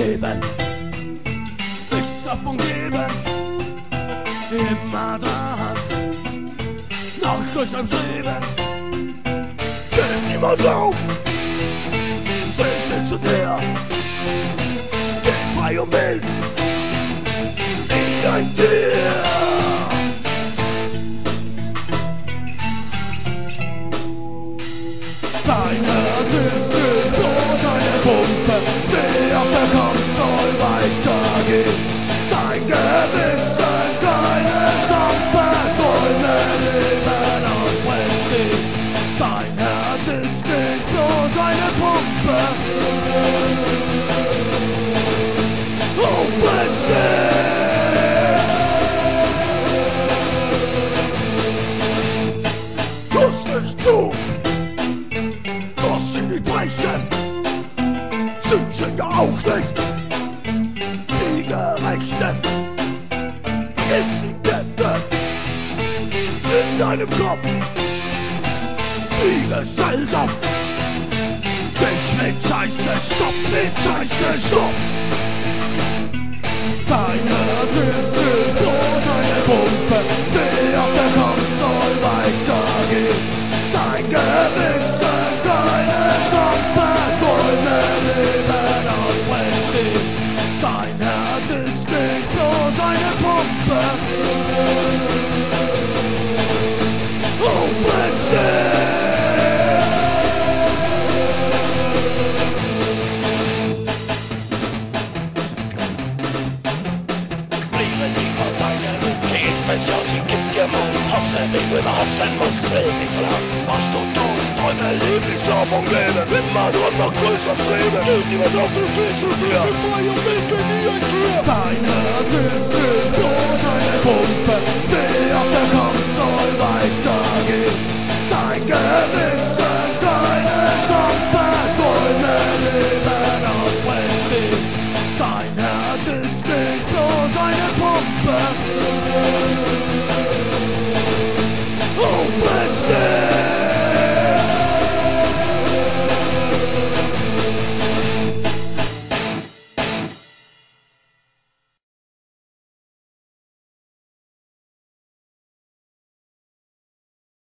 Leben. Nichts davon geben, immer dran, nach größerem Streben. Gib niemals auf, steh still zu dir, geh frei und wild, wie ein Tier. Dein Herz ist nicht bloß eine Pumpe, steh auf, der Kampf soll weitergehen. Dein Gewissen, keine Sampe, wollen Leben aufstehen. Dein Herz ist nicht bloß eine Pumpe, aufstehen. Lass nicht zu, dass sie nicht brechen, sie sind ja auch nicht die Gerechten. Ist die Kette in deinem Kopf, die Gesellschaft dich mit Scheiße stoppt, mit Scheiße stoppt. Dein Herz ist nicht bloß eine Pumpe, steh auf, der Kampf soll weitergehen. Dein Gewissen, keine Sampe, wollen Leben aufstehen. Dein Herz ist nicht bloß eine Pumpe, aufstehen. Bliebe nicht aus deinem Egoismus, ja, sie gibt dir Mut. Hasse, wie du immer hassen musst, will nicht so lang. Was du tust, träume, Lieblingsjahr vom Leben. Immer nur noch größer streben. Gib niemals auf, du stehst zu dir. Gib frei und wild, bin nie ein Tier. Dein Herz ist nicht bloß eine Pumpe, steh auf, der Kampf soll weitergehen. Dein Gewissen